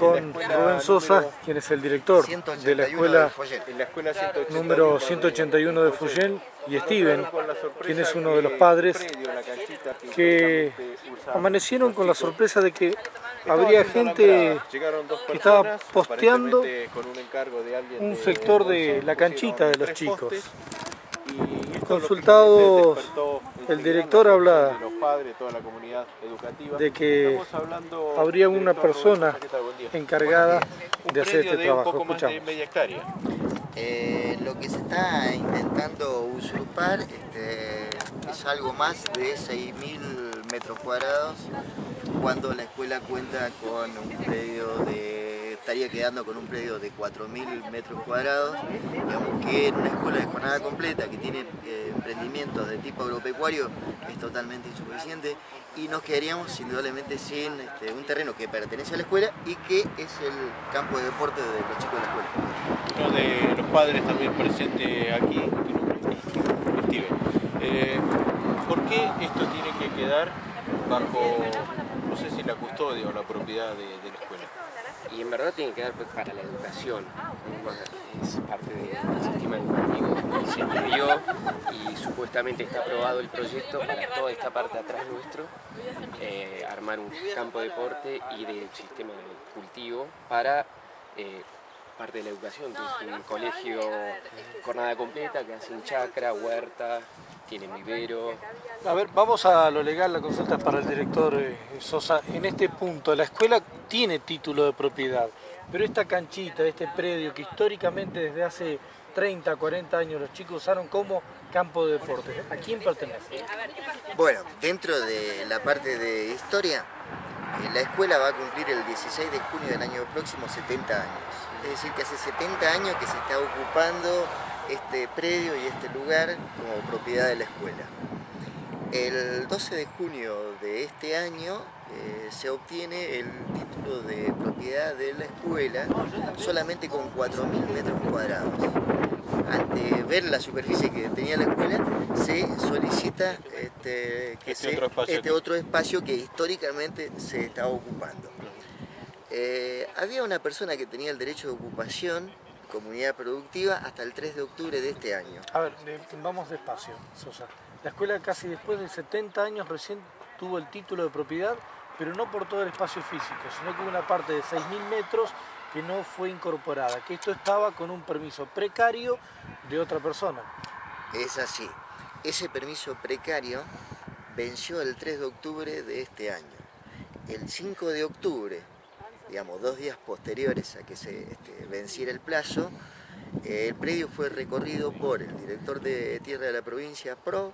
con Rubén Sosa, quien es el director de la escuela número 181 de Fuyén, y Steven, quien es uno de los padres, que amanecieron con la sorpresa de que habría gente que estaba posteando un sector de la canchita de los chicos. Consultados, el director habla de que habría una persona encargada de hacer este trabajo. Escuchamos. Lo que se está intentando usurpar es algo más de 6.000 metros cuadrados, cuando la escuela cuenta con un predio estaría quedando con un predio de 4.000 metros cuadrados. Digamos que en una escuela de jornada completa que tiene emprendimientos de tipo agropecuario es totalmente insuficiente, y nos quedaríamos indudablemente sin un terreno que pertenece a la escuela y que es el campo de deporte de los chicos de la escuela. Uno de los padres también presente aquí, Steven. ¿Por qué esto tiene que quedar bajo, no sé si la custodia o la propiedad de la escuela? Y en verdad tiene que quedar para la educación, es parte del sistema educativo. Se pidió y supuestamente está aprobado el proyecto para toda esta parte atrás nuestro, armar un campo de deporte y del sistema de cultivo para parte de la educación, que es un colegio jornada completa que hacen chacra, huerta, tienen vivero. A ver, vamos a lo legal, la consulta es para el director Sosa. En este punto, la escuela tiene título de propiedad, pero esta canchita, este predio que históricamente desde hace 30, 40 años los chicos usaron como campo de deportes, ¿a quién pertenece? Bueno, dentro de la parte de historia, la escuela va a cumplir el 16 de junio del año próximo 70 años. Es decir, que hace 70 años que se está ocupando este predio y este lugar como propiedad de la escuela. El 12 de junio de este año se obtiene el título de propiedad de la escuela solamente con 4.000 metros cuadrados. Ante ver la superficie que tenía la escuela, se solicita este otro espacio que históricamente se estaba ocupando. Había una persona que tenía el derecho de ocupación, comunidad productiva, hasta el 3 de octubre de este año. A ver, vamos despacio, Sosa. La escuela casi después de 70 años recién tuvo el título de propiedad, pero no por todo el espacio físico, sino que hubo una parte de 6.000 metros que no fue incorporada, que esto estaba con un permiso precario de otra persona. Es así. Ese permiso precario venció el 3 de octubre de este año. El 5 de octubre, digamos 2 días posteriores a que se venciera el plazo, el predio fue recorrido por el director de tierra de la provincia PRO,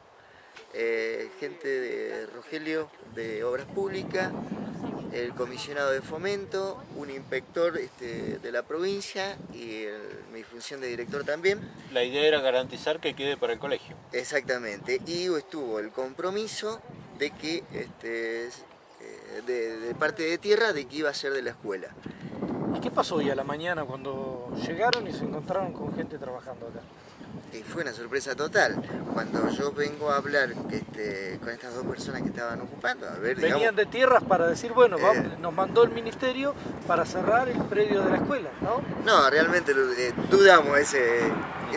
gente de Rogelio de Obras Públicas, el comisionado de fomento, un inspector de la provincia y mi función de director también. La idea era garantizar que quede para el colegio. Exactamente, y estuvo el compromiso de que de parte de tierra de que iba a ser de la escuela. ¿Y qué pasó hoy a la mañana cuando llegaron y se encontraron con gente trabajando acá? Y fue una sorpresa total. Cuando yo vengo a hablar con estas dos personas que estaban ocupando, a ver, venían digamos, de tierras para decir, bueno, nos mandó el ministerio para cerrar el predio de la escuela, ¿no? No, realmente dudamos esa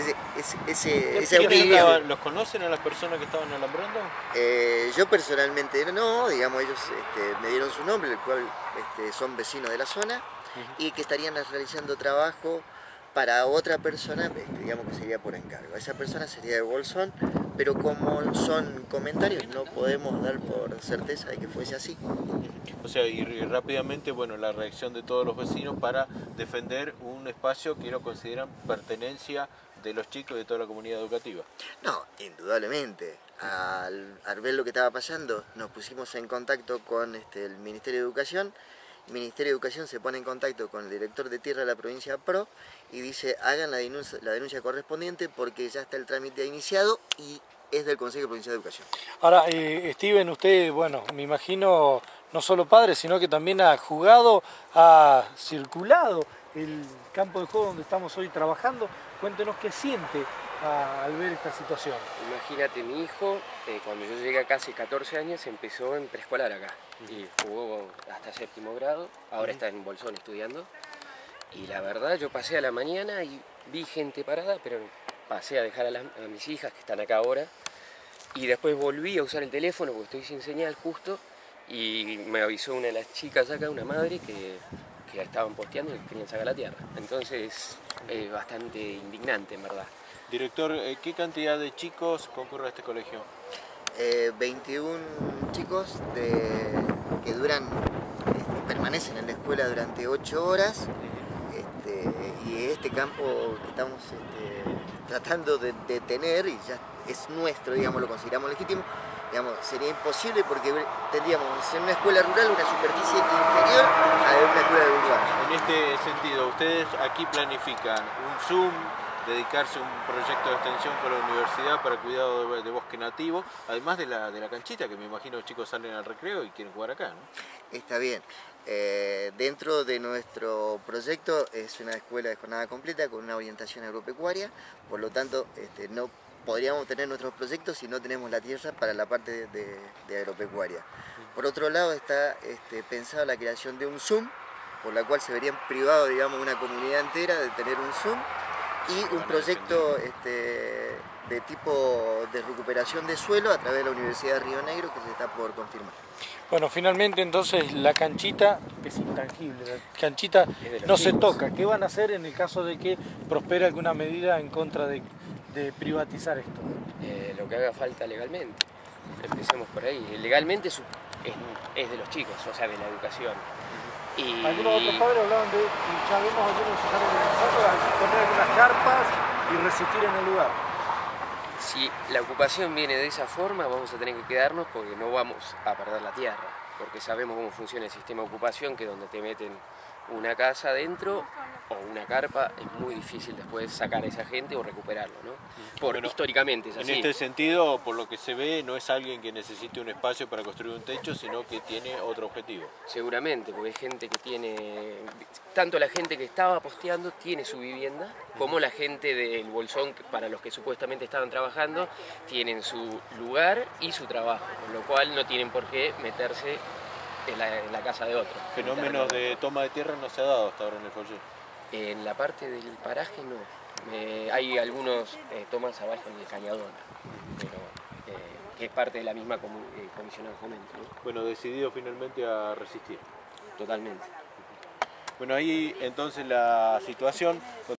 opinión. ¿Los conocen a las personas que estaban alambrando? Yo personalmente no, digamos, ellos me dieron su nombre, el cual son vecinos de la zona, y que estarían realizando trabajo para otra persona, digamos que sería por encargo. Esa persona sería de Bolsón, pero como son comentarios no podemos dar por certeza de que fuese así. O sea, y rápidamente, bueno, la reacción de todos los vecinos para defender un espacio que lo consideran pertenencia de los chicos y de toda la comunidad educativa. No, indudablemente. Al ver lo que estaba pasando, nos pusimos en contacto con el Ministerio de Educación. El Ministerio de Educación se pone en contacto con el director de tierra de la provincia PRO y dice, hagan la denuncia correspondiente porque ya está el trámite iniciado y es del Consejo Provincial de Educación. Ahora, Steven, usted, bueno, me imagino, no solo padre, sino que también ha jugado, ha circulado el campo de juego donde estamos hoy trabajando. Cuéntenos qué siente al ver esta situación? Imagínate, mi hijo, cuando yo llegué acá hace 14 años, empezó en preescolar acá. Y jugó hasta 7º grado, ahora está en Bolsón estudiando. Y la verdad, yo pasé a la mañana y vi gente parada, pero pasé a dejar a mis hijas, que están acá ahora. Y después volví a usar el teléfono, porque estoy sin señal justo. Y me avisó una de las chicas acá, una madre, que estaban posteando y querían sacar la tierra. Entonces, es bastante indignante, en verdad. Director, ¿qué cantidad de chicos concurren a este colegio? 21 chicos que permanecen en la escuela durante 8 horas. Y este campo que estamos tratando de tener, y ya es nuestro, digamos, lo consideramos legítimo, digamos, sería imposible porque tendríamos en una escuela rural una superficie inferior a la de una escuela urbana. En este sentido, ¿ustedes aquí planifican un Zoom, dedicarse a un proyecto de extensión con la universidad para el cuidado de bosque nativo, además de la canchita, que me imagino los chicos salen al recreo y quieren jugar acá, ¿no? Está bien. Dentro de nuestro proyecto es una escuela de jornada completa con una orientación agropecuaria, por lo tanto no podríamos tener nuestros proyectos si no tenemos la tierra para la parte de agropecuaria. Por otro lado está pensada la creación de un Zoom, por la cual se verían privados, digamos, una comunidad entera de tener un Zoom, y un proyecto de tipo de recuperación de suelo a través de la Universidad de Río Negro, que se está por confirmar. Bueno, finalmente entonces la canchita es intangible, la canchita no se toca. ¿Qué van a hacer en el caso de que prospere alguna medida en contra de privatizar esto? Lo que haga falta legalmente. Empecemos por ahí. Legalmente es de los chicos, o sea, de la educación. Y algunos otros padres hablaban de, ya vemos algunos se están organizando a poner algunas carpas y resistir en el lugar. Si la ocupación viene de esa forma, vamos a tener que quedarnos porque no vamos a perder la tierra, porque sabemos cómo funciona el sistema de ocupación, que donde te meten una casa adentro o una carpa, es muy difícil después sacar a esa gente o recuperarlo, ¿no? Bueno, históricamente es así. En este sentido, por lo que se ve, no es alguien que necesite un espacio para construir un techo, sino que tiene otro objetivo. Seguramente, porque hay gente que tiene, tanto la gente que estaba posteando tiene su vivienda, como la gente del Bolsón, para los que supuestamente estaban trabajando, tienen su lugar y su trabajo, con lo cual no tienen por qué meterse en la casa de otro. Fenómenos de toma de tierra no se ha dado hasta ahora en el Follé. En la parte del paraje no. Hay algunos tomas abajo en el Cañadón, pero que es parte de la misma comisión de fomento, ¿no? Bueno, decidido finalmente a resistir. Totalmente. Bueno, ahí entonces la situación...